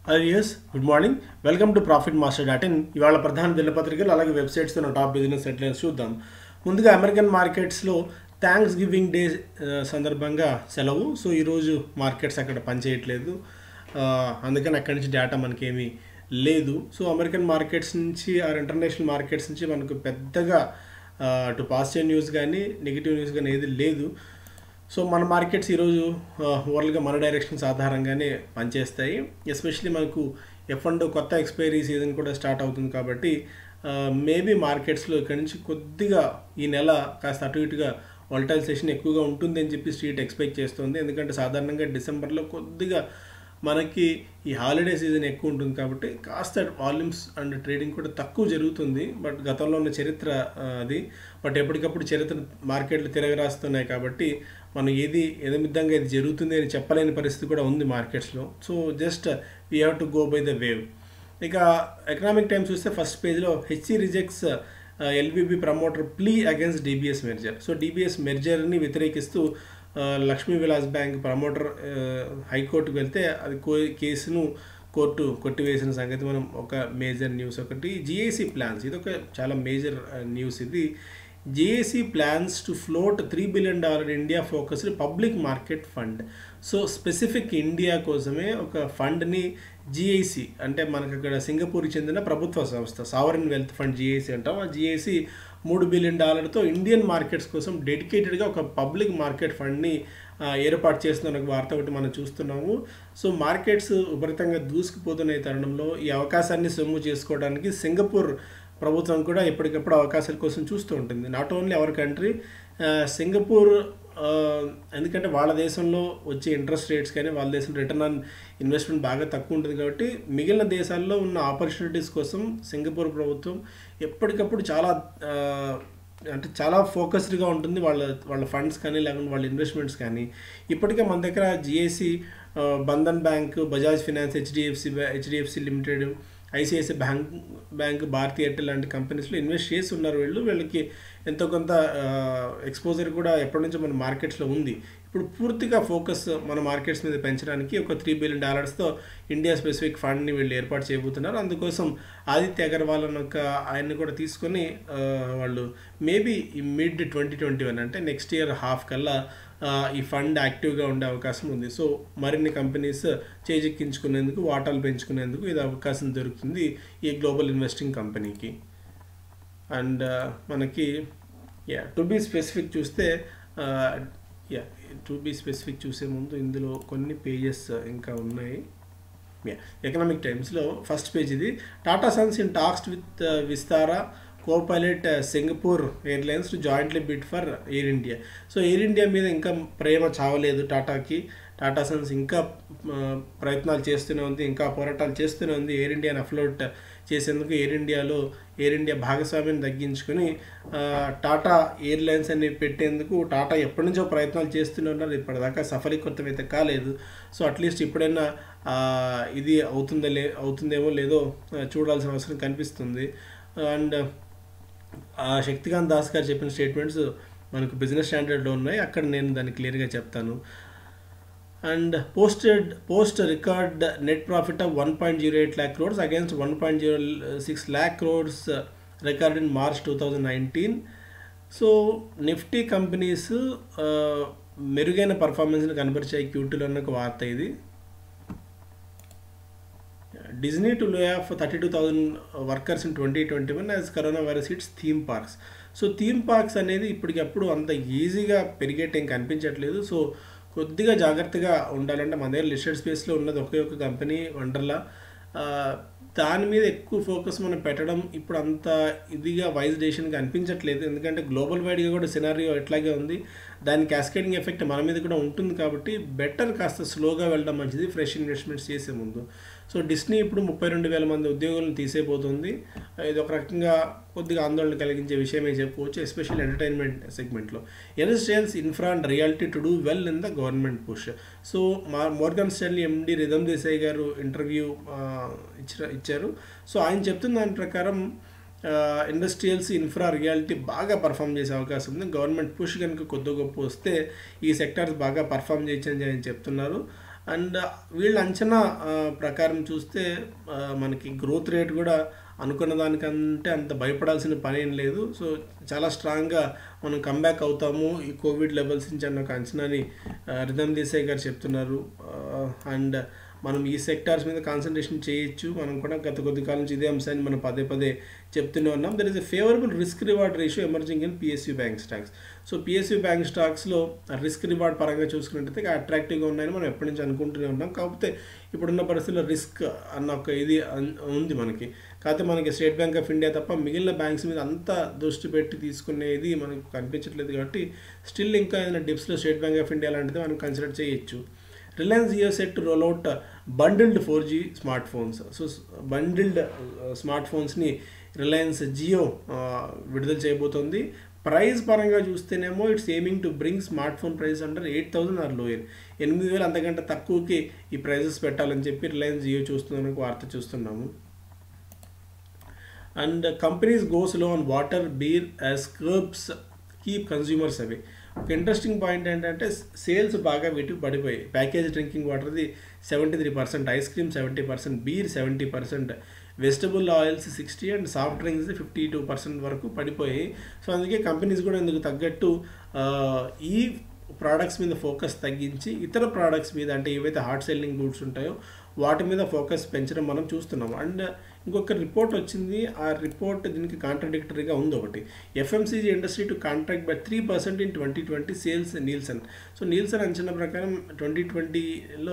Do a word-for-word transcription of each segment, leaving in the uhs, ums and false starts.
Yes good morning welcome to profit master dot in ఇవాళ ప్రధాన దినపత్రికలు అలాగే వెబ్సైట్స్తో ఉన్న టాప్ బిజినెస్ హెడ్లైన్స్ చూద్దాం. ముందుగా అమెరికన్ మార్కెట్స్లో థ్యాంక్స్ గివింగ్ డే సందర్భంగా సెలవు. సో ఈరోజు మార్కెట్స్ అక్కడ పనిచేయట్లేదు, అందుకని అక్కడి నుంచి డేటా మనకేమీ లేదు. సో అమెరికన్ మార్కెట్స్ నుంచి ఆర్ ఇంటర్నేషనల్ మార్కెట్స్ నుంచి మనకు పెద్దగా అటు పాజిటివ్ న్యూస్ కానీ నెగిటివ్ న్యూస్ కానీ ఏది లేదు. సో మన మార్కెట్స్ ఈరోజు ఓవరాల్గా మన డైరెక్షన్స్ ఆధారంగానే పనిచేస్తాయి. ఎస్పెషలీ మనకు ఎఫ్ అండ్ కొత్త ఎక్స్పైరీ సీజన్ కూడా స్టార్ట్ అవుతుంది కాబట్టి మేబీ మార్కెట్స్లో ఇక్కడి నుంచి కొద్దిగా ఈ నెల కాస్త అటు ఇటుగా వాలటైల్ సెషన్ ఎక్కువగా ఉంటుంది అని చెప్పి స్ట్రీట్ ఎక్స్పెక్ట్ చేస్తుంది. ఎందుకంటే సాధారణంగా డిసెంబర్లో కొద్దిగా మనకి ఈ హాలిడే సీజన్ ఎక్కువ ఉంటుంది కాబట్టి కాస్త వాల్యూమ్స్ అండ్ ట్రేడింగ్ కూడా తక్కువ జరుగుతుంది. బట్ గతంలో ఉన్న చరిత్ర అది. బట్ ఎప్పటికప్పుడు చరిత్ర మార్కెట్లు తిరగరాస్తున్నాయి కాబట్టి మనం ఏది ఏదమిద్దంగా ఇది జరుగుతుంది అని చెప్పలేని పరిస్థితి కూడా ఉంది మార్కెట్స్లో. So just we have to go by the wave. ఇక ఎకనామిక్ టైమ్స్ చూస్తే ఫస్ట్ పేజ్లో HC rejects LBB promoter plea against DBS merger. So DBS మెర్జర్ని వ్యతిరేకిస్తూ లక్ష్మీ విలాస్ బ్యాంక్ ప్రమోటర్ హైకోర్టుకు వెళ్తే అది కో కేసును కోర్టు కొట్టివేసిన సంగతి మనం ఒక మేజర్ న్యూస్. ఒకటి జిఐసి ప్లాన్స్, ఇది ఒక చాలా మేజర్ న్యూస్. ఇది GIC plans to float three billion dollar India focused public market fund. So specific India కోసమే ఒక ఫండ్ని జిఐసి అంటే మనకు అక్కడ సింగపూర్కి చెందిన ప్రభుత్వ సంస్థ సావరిన్ వెల్త్ ఫండ్ జిఐసి అంటాం. ఆ జిఐసి మూడు బిలియన్ డాలర్తో ఇండియన్ మార్కెట్స్ కోసం డెడికేటెడ్గా ఒక పబ్లిక్ మార్కెట్ ఫండ్ని ఏర్పాటు చేస్తున్న ఒక వార్త ఒకటి మనం చూస్తున్నాము. సో మార్కెట్స్ ఉపరితంగా దూసుకుపోతున్న తరుణంలో ఈ అవకాశాన్ని సొమ్ము చేసుకోవడానికి సింగపూర్ ప్రభుత్వం కూడా ఎప్పటికప్పుడు అవకాశాల కోసం చూస్తూ ఉంటుంది. Not only our country, Singapore ఎందుకంటే వాళ్ళ దేశంలో వచ్చే ఇంట్రెస్ట్ రేట్స్ కానీ వాళ్ళ దేశం రిటర్న్ ఆన్ ఇన్వెస్ట్మెంట్ బాగా తక్కువ ఉంటుంది కాబట్టి మిగిలిన దేశాల్లో ఉన్న ఆపర్చునిటీస్ కోసం సింగపూర్ ప్రభుత్వం ఎప్పటికప్పుడు చాలా అంటే చాలా ఫోకస్డ్గా ఉంటుంది. వాళ్ళ వాళ్ళ ఫండ్స్ కానీ లేకుంటే వాళ్ళ ఇన్వెస్ట్మెంట్స్ కానీ. ఇప్పటికే మన దగ్గర GIC, Bandhan bank, Bajaj finance, HDFC HDFC limited, ICICI bank bank Bharti Airtel లాంటి కంపెనీస్లో ఇన్వెస్ట్ చేసి ఉన్నారు. వీళ్ళు వీళ్ళకి ఎంతో కొంత ఎక్స్పోజర్ కూడా ఎప్పటి నుంచో మన మార్కెట్స్లో ఉంది. ఇప్పుడు పూర్తిగా ఫోకస్ మన మార్కెట్స్ మీద పెంచడానికి ఒక త్రీ బిలియన్ డాలర్స్తో ఇండియా స్పెసిఫిక్ ఫండ్ని వీళ్ళు ఏర్పాటు చేయబోతున్నారు. అందుకోసం ఆదిత్య అగర్వాల్ అన్న ఒక ఆయన్ని కూడా తీసుకొని వాళ్ళు మేబీ ఈ మిడ్ ట్వంటీ ట్వంటీ వన్ అంటే నెక్స్ట్ ఇయర్ హాఫ్ కల్లా ఈ ఫండ్ యాక్టివ్గా ఉండే అవకాశం ఉంది. సో మరిన్ని కంపెనీస్ చేజెక్కించుకునేందుకు, వాటాలు పెంచుకునేందుకు ఇది అవకాశం దొరుకుతుంది ఈ గ్లోబల్ ఇన్వెస్టింగ్ కంపెనీకి. అండ్ మనకి యా టు బీ స్పెసిఫిక్ చూస్తే యా టు బీ స్పెసిఫిక్ చూసే ముందు ఇందులో కొన్ని పేజెస్ ఇంకా ఉన్నాయి. యా ఎకనామిక్ టైమ్స్లో ఫస్ట్ పేజ్ ఇది. Tata Sons in talks with Vistara copilot Singapore Airlines to jointly bid for Air India. So Air India మీద ఇంకా ప్రేమ చావలేదు టాటాకి. టాటా సన్స్ ఇంకా ప్రయత్నాలు చేస్తూనే ఉంది, ఇంకా పోరాటాలు చేస్తూనే ఉంది ఎయిర్ ఇండియాని అఫ్లోట్ చేసేందుకు. ఎయిర్ ఇండియాలో ఎయిర్ ఇండియా భాగస్వామ్యాన్ని తగ్గించుకొని టాటా ఎయిర్లైన్స్ అని పెట్టేందుకు టాటా ఎప్పటి నుంచో ప్రయత్నాలు చేస్తూనే ఉన్నారు. ఇప్పటిదాకా సఫలీకృతం అయితే కాలేదు. సో అట్లీస్ట్ ఇప్పుడైనా ఇది అవుతుందో లే అవుతుందేమో లేదో చూడాల్సిన అవసరం కనిపిస్తుంది. అండ్ శక్తికాంత్ దాస్ గారు చెప్పిన స్టేట్మెంట్స్ మనకు బిజినెస్ స్టాండర్డ్లో ఉన్నాయి, అక్కడ నేను దాన్ని క్లియర్గా చెప్తాను. And posted post record net profit of one point zero eight lakh crores against one point zero six lakh crores record in March two thousand nineteen. So Nifty companies మెరుగైన పర్ఫార్మెన్స్ని కనబరిచాయి క్యూటీలో అన్న ఒక వార్త ఇది. Disney to lay off thirty-two thousand workers in twenty twenty-one as coronavirus hits theme parks. So theme parks అనేది ఇప్పటికప్పుడు అంత ఈజీగా పెరిగేటేం కనిపించట్లేదు. సో కొద్దిగా జాగ్రత్తగా ఉండాలంటే మన దగ్గర లిస్టెడ్ స్పేస్లో ఉన్నది ఒకే ఒక కంపెనీ వండర్లా. దాని మీద ఎక్కువ ఫోకస్ మనం పెట్టడం ఇప్పుడు అంత ఇదిగా వైజ్ డెసిషన్గా అనిపించట్లేదు. ఎందుకంటే గ్లోబల్ వైడ్గా కూడా సినారియో ఎట్లాగే ఉంది, దాని క్యాస్కేడింగ్ ఎఫెక్ట్ మన మీద కూడా ఉంటుంది కాబట్టి బెటర్ కాస్త స్లోగా వెళ్ళడం మంచిది ఫ్రెష్ ఇన్వెస్ట్మెంట్స్ చేసే ముందు. సో డిస్నీ ఇప్పుడు ముప్పై రెండు వేల మంది ఉద్యోగులను తీసేపోతుంది. ఇది ఒక రకంగా కొద్దిగా ఆందోళన కలిగించే విషయమే చెప్పుకోవచ్చు, ఎస్పెషల్ ఎంటర్టైన్మెంట్ సెగ్మెంట్లో. NSDL's infra and reality to do well in the government push. So మా Morgan Stanley MD Ridham Desai గారు ఇంటర్వ్యూ ఇచ్చారు ఇచ్చారు సో ఆయన చెప్తున్న దాని ప్రకారం ఇండస్ట్రియల్స్, ఇన్ఫ్రా, రియాలిటీ బాగా పర్ఫామ్ చేసే అవకాశం ఉంది. గవర్నమెంట్ పుష్ కనుక కొద్ది గొప్ప వస్తే ఈ సెక్టార్స్ బాగా పర్ఫామ్ చేయొచ్చని ఆయన చెప్తున్నారు. అండ్ వీళ్ళ అంచనా ఆ, ప్రకారం చూస్తే ఆ, మనకి గ్రోత్ రేట్ కూడా అనుకున్న దానికంటే అంత భయపడాల్సిన పని ఏం లేదు. సో చాలా స్ట్రాంగ్గా మనం కంబ్యాక్ అవుతాము ఈ కోవిడ్ లెవెల్స్ నుంచి అన్న ఒక అంచనాని ఆ, రిధమ్ దేశాయ్ గారు చెప్తున్నారు. అండ్ మనం ఈ సెక్టార్స్ మీద కాన్సన్ట్రేషన్ చేయొచ్చు. మనం కూడా గత కొద్ది కాలం నుంచి ఇదే అంశాన్ని మనం పదే పదే చెప్తూనే ఉన్నాం. There is a favourable risk reward ratio emerging in PSU bank stocks. So PSU bank స్టాక్స్లో రిస్క్ రివార్డ్ పరంగా చూసుకున్నట్టయితే అట్రాక్టివ్గా ఉన్నాయని మనం ఎప్పటి నుంచి అనుకుంటూనే ఉన్నాం. కాకపోతే ఇప్పుడున్న పరిస్థితుల్లో రిస్క్ అన్న ఒక ఇది అన్- ఉంది మనకి. కాకపోతే మనకి స్టేట్ బ్యాంక్ ఆఫ్ ఇండియా తప్ప మిగిలిన బ్యాంక్స్ మీద అంత దృష్టి పెట్టి తీసుకునేది మనకు కనిపించట్లేదు. కాబట్టి స్టిల్ ఇంకా ఏదైనా డిప్స్లో స్టేట్ బ్యాంక్ ఆఫ్ ఇండియా లాంటిది మనం కన్సిడర్ చేయొచ్చు. Reliance Jio set to roll out bundled four G smart phones. So bundled smart ఫోన్స్ని రిలయన్స్ జియో విడుదల చేయబోతోంది. ప్రైస్ పరంగా చూస్తేనేమో it's aiming to bring smart phone price under eight thousand or lower. ఎనిమిది వేలు అంతకంటే తక్కువకి ఈ ప్రైజెస్ పెట్టాలని చెప్పి రిలయన్స్ జియో చూస్తుందని ఒక వార్త చూస్తున్నాము. And companies goes low on water beer as curbs keep consumers away. ఒక ఇంట్రెస్టింగ్ పాయింట్ ఏంటంటే సేల్స్ బాగా వీటికి పడిపోయాయి. ప్యాకేజ్ డ్రింకింగ్ వాటర్ది seventy three percent, ice cream seventy percent, beer seventy percent, vegetable oils sixty and soft drinks fifty two percent వరకు పడిపోయాయి. So అందుకే companies కూడా ఇందుకు తగ్గట్టు ఆ, ఈ ప్రోడక్ట్స్ మీద ఫోకస్ తగ్గించి ఇతర ప్రోడక్ట్స్ మీద అంటే ఏవైతే హాట్ సెల్లింగ్ గూడ్స్ ఉంటాయో వాటి మీద ఫోకస్ పెంచడం మనం చూస్తున్నాం. అండ్ ఇంకొక రిపోర్ట్ వచ్చింది. ఆ రిపోర్ట్ దీనికి కాంట్రడిక్టరీగా ఉంది. ఒకటి FMCG industry to contract by three percent in twenty twenty sales Nielsen. So Nielsen అంచనా ప్రకారం ట్వంటీ ట్వంటీలో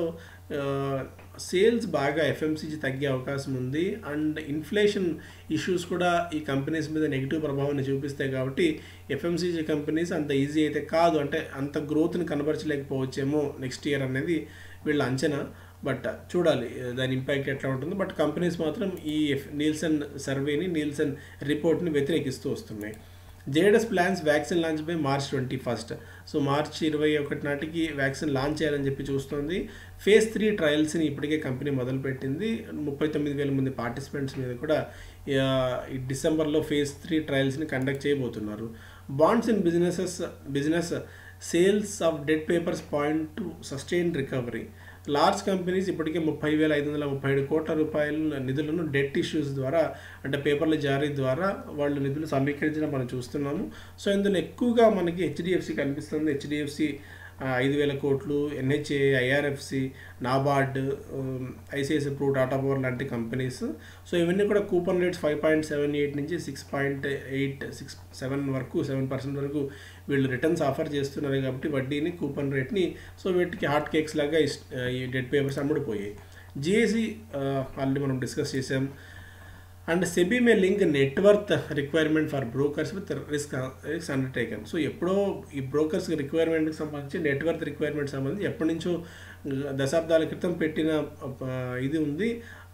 సేల్స్ బాగా ఎఫ్ఎంసీజీ తగ్గే అవకాశం ఉంది. అండ్ ఇన్ఫ్లేషన్ ఇష్యూస్ కూడా ఈ కంపెనీస్ మీద నెగిటివ్ ప్రభావాన్ని చూపిస్తాయి. కాబట్టి ఎఫ్ఎంసీజీ కంపెనీస్ అంత ఈజీ అయితే కాదు, అంటే అంత గ్రోత్ని కనబరచలేకపోవచ్చేమో నెక్స్ట్ ఇయర్ అనేది వీళ్ళ అంచనా. బట్ చూడాలి దాని ఇంపాక్ట్ ఎట్లా ఉంటుందో. బట్ కంపెనీస్ మాత్రం ఈ నీల్సన్ సర్వేని నీల్సన్ రిపోర్ట్ని వ్యతిరేకిస్తూ వస్తున్నాయి. Zydus plans vaccine launch by March twenty first. So March ఇరవై ఒకటి నాటికి వ్యాక్సిన్ లాంచ్ చేయాలని చెప్పి చూస్తుంది. ఫేజ్ త్రీ ట్రయల్స్ని ఇప్పటికే కంపెనీ మొదలుపెట్టింది. ముప్పై తొమ్మిది వేల మంది పార్టిసిపెంట్స్ మీద కూడా ఆ, ఈ డిసెంబర్లో ఫేజ్ త్రీ ట్రయల్స్ని కండక్ట్ చేయబోతున్నారు. Bonds in businesses business sales of debt papers point to sustain recovery. Large companies ఇప్పటికే ముప్పై వేల ఐదు వందల ముప్పై ఏడు కోట్ల రూపాయల నిధులను డెట్ ఇష్యూస్ ద్వారా అంటే పేపర్ల జారీ ద్వారా వాళ్ళు నిధులు సమీకరించడం మనం చూస్తున్నాము. సో ఇందులో ఎక్కువగా మనకి హెచ్డిఎఫ్సి కనిపిస్తుంది. హెచ్డిఎఫ్సి ఐదు వేల కోట్లు, NHA, IRFC, NABARD, ICICI Pru, Tata Power లాంటి కంపెనీస్. సో ఇవన్నీ కూడా coupon rates five point seven eight నుంచి six point eight six seven వరకు సెవెన్ పర్సెంట్ వరకు వీళ్ళు రిటర్న్స్ ఆఫర్ చేస్తున్నారు. కాబట్టి వడ్డీని కూపన్ రేట్ని సో వీటికి హాట్ కేక్స్ లాగా ఈ డెట్ పేపర్స్ అమ్ముడుపోయాయి. జిఎస్సి ఆల్రెడీ మనం డిస్కస్ చేసాం. And SEBI may link net worth requirement for brokers with risk risk undertaken. So ఎప్పుడో ఈ బ్రోకర్స్ రిక్వైర్మెంట్కి సంబంధించి నెట్వర్త్ రిక్వైర్మెంట్ సంబంధించి ఎప్పటి నుంచో దశాబ్దాల క్రితం పెట్టిన ఇది ఉంది.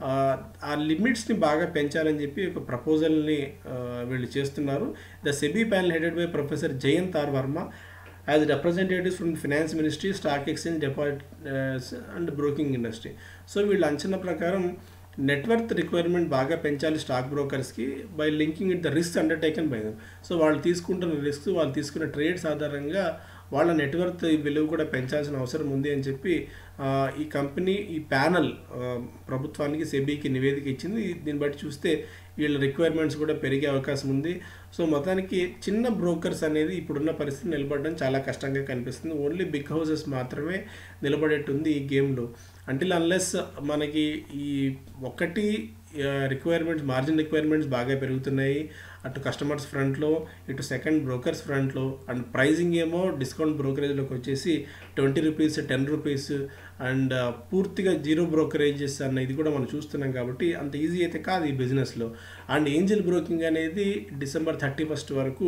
ఆ లిమిట్స్ని బాగా పెంచాలని చెప్పి ఒక ప్రపోజల్ని వీళ్ళు చేస్తున్నారు. The SEBI panel headed by professor Jayant R Varma as representatives from finance ministry, stock exchange, deposits and broking industry. So వీళ్ళ అంచనా ప్రకారం నెట్వర్త్ రిక్వైర్మెంట్ బాగా పెంచాలి స్టాక్ బ్రోకర్స్కి by linking it the risk undertaken by them. So వాళ్ళు తీసుకుంటున్న risk, వాళ్ళు తీసుకున్న ట్రేడ్స్ ఆధారంగా వాళ్ళ నెట్వర్త్ విలువ కూడా పెంచాల్సిన అవసరం ఉంది అని చెప్పి ఈ కంపెనీ ఈ ప్యానల్ ప్రభుత్వానికి సెబీకి నివేదిక ఇచ్చింది. దీన్ని బట్టి చూస్తే వీళ్ళ రిక్వైర్మెంట్స్ కూడా పెరిగే అవకాశం ఉంది. సో మొత్తానికి చిన్న బ్రోకర్స్ అనేది ఇప్పుడున్న పరిస్థితి నిలబడడం చాలా కష్టంగా కనిపిస్తుంది. ఓన్లీ బిగ్ హౌసెస్ మాత్రమే నిలబడేట్టుంది ఈ గేమ్లో. అంటిల్ అన్లెస్ మనకి ఈ ఒకటి రిక్వైర్మెంట్స్ మార్జిన్ రిక్వైర్మెంట్స్ బాగా పెరుగుతున్నాయి అటు కస్టమర్స్ ఫ్రంట్లో, ఇటు సెకండ్ బ్రోకర్స్ ఫ్రంట్లో. అండ్ ప్రైజింగ్ ఏమో డిస్కౌంట్ బ్రోకరేజ్లోకి వచ్చేసి twenty rupees, ten rupees and పూర్తిగా జీరో బ్రోకరేజెస్ అన్న ఇది కూడా మనం చూస్తున్నాం. కాబట్టి అంత ఈజీ అయితే కాదు ఈ బిజినెస్లో. అండ్ ఏంజిల్ బ్రోకింగ్ అనేది డిసెంబర్ థర్టీ ఫస్ట్ వరకు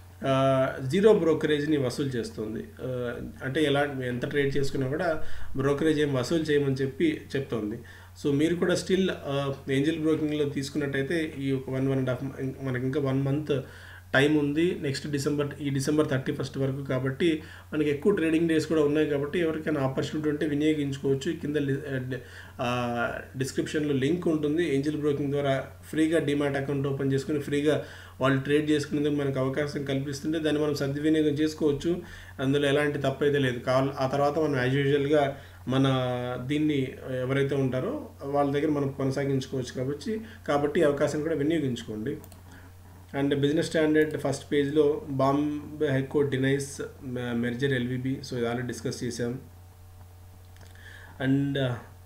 జీరో బ్రోకరేజ్ని వసూలు చేస్తుంది. అంటే ఎలా ఎంత ట్రేడ్ చేసుకున్నా కూడా బ్రోకరేజ్ ఏం వసూలు చేయమని చెప్పి చెప్తోంది. సో మీరు కూడా స్టిల్ ఏంజిల్ బ్రోకింగ్లో తీసుకున్నట్టయితే ఈ ఒక వన్ వన్ అండ్ హాఫ్ మనకి ఇంకా వన్ మంత్ టైం ఉంది నెక్స్ట్ డిసెంబర్ ఈ డిసెంబర్ థర్టీ ఫస్ట్ వరకు. కాబట్టి మనకి ఎక్కువ ట్రేడింగ్ డేస్ కూడా ఉన్నాయి. కాబట్టి ఎవరికైనా ఆపర్చునిటీ ఉంటే వినియోగించుకోవచ్చు. కింద డిస్క్రిప్షన్లో లింక్ ఉంటుంది. ఏంజిల్ బ్రోకింగ్ ద్వారా ఫ్రీగా డిమాట్ అకౌంట్ ఓపెన్ చేసుకుని ఫ్రీగా వాళ్ళు ట్రేడ్ చేసుకునేందుకు మనకు అవకాశం కల్పిస్తుంటే దాన్ని మనం సద్వినియోగం చేసుకోవచ్చు. అందులో ఎలాంటి తప్పు అయితే లేదు. కావాలి ఆ తర్వాత మనం యాజ్ యూజువల్గా మన దీన్ని ఎవరైతే ఉంటారో వాళ్ళ దగ్గర మనం కొనసాగించుకోవచ్చు కాబట్టి కాబట్టి ఈ అవకాశాన్ని కూడా వినియోగించుకోండి. అండ్ బిజినెస్ స్టాండర్డ్ ఫస్ట్ పేజ్లో Bombay High Court denies merger LVB, so ఇది ఆల్రెడీ డిస్కస్ చేసాం. అండ్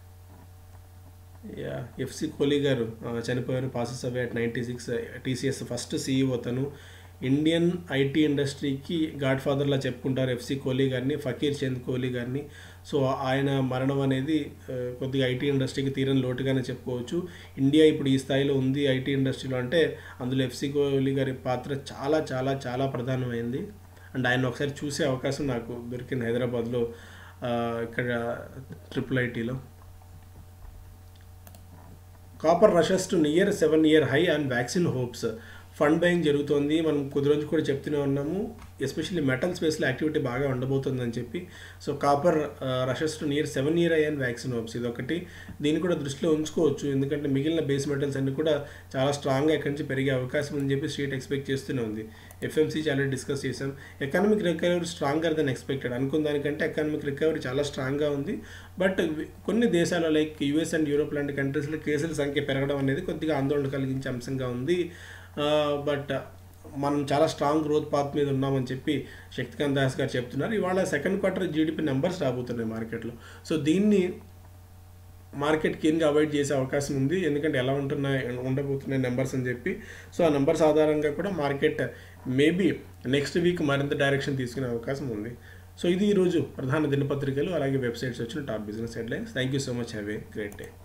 ఎఫ్సి కోహ్లీ గారు చనిపోయారు, passes away at ninety six. TCS first CEO తను. ఇండియన్ ఐటీ ఇండస్ట్రీకి గాడ్ ఫాదర్లా చెప్పుకుంటారు ఎఫ్సి కోహ్లీ గారిని, ఫకీర్ చంద్ కోహ్లీ గారిని. సో ఆయన మరణం అనేది కొద్దిగా ఐటీ ఇండస్ట్రీకి తీరని లోటుగానే చెప్పుకోవచ్చు. ఇండియా ఇప్పుడు ఈ స్థాయిలో ఉంది ఐటీ ఇండస్ట్రీలో అంటే అందులో ఎఫ్సి కోహ్లీ గారి పాత్ర చాలా చాలా చాలా ప్రధానమైంది. అండ్ ఆయన ఒకసారి చూసే అవకాశం నాకు దొరికింది హైదరాబాద్లో, ఇక్కడ ట్రిపుల్ ఐటీలో. Copper rushes to near seven year high and vaccine hopes. Fund buying జరుగుతోంది, మనం కొద్ది రోజు కూడా చెప్తూనే ఉన్నాము. ఎస్పెషల్లీ మెటల్ స్పేస్లో యాక్టివిటీ బాగా ఉండబోతుందని చెప్పి. So copper rushes to near seven year high and vaccine hopes, ఇది ఒకటి. దీన్ని కూడా దృష్టిలో ఉంచుకోవచ్చు, ఎందుకంటే మిగిలిన బేస్ మెటల్స్ అన్ని కూడా చాలా స్ట్రాంగ్గా ఇక్కడి నుంచి పెరిగే అవకాశం ఉందని చెప్పి స్ట్రీట్ ఎక్స్పెక్ట్ చేస్తూనే ఉంది. ఎఫ్ఎంసీ చాలా డిస్కస్ చేసాం. Economic recovery stronger than expected, అనుకున్న దానికంటే ఎకనామిక్ రికవరీ చాలా స్ట్రాంగ్గా ఉంది. బట్ కొన్ని దేశాలు లైక్ యూఎస్ అండ్ యూరోప్ లాంటి కంట్రీస్లో కేసుల సంఖ్య పెరగడం అనేది కొద్దిగా ఆందోళన కలిగించే అంశంగా ఉంది. బట్ మనం చాలా స్ట్రాంగ్ గ్రోత్ పాత్ మీద ఉన్నామని చెప్పి శక్తికాంత్ దాస్ గారు చెప్తున్నారు. ఇవాళ సెకండ్ క్వార్టర్ జీడిపి నెంబర్స్ రాబోతున్నాయి మార్కెట్లో. సో దీన్ని మార్కెట్ కీన్గా అవాయిడ్ చేసే అవకాశం ఉంది, ఎందుకంటే ఎలా ఉంటున్నాయి ఉండబోతున్నాయి నెంబర్స్ అని చెప్పి. సో ఆ నెంబర్స్ ఆధారంగా కూడా మార్కెట్ మేబీ నెక్స్ట్ వీక్ మరింత డైరెక్షన్ తీసుకునే అవకాశం ఉంది. సో ఇది ఈరోజు ప్రధాన దినపత్రికలు అలాగే వెబ్సైట్స్ వచ్చిన top business headlines. Thank you so much, have a great day.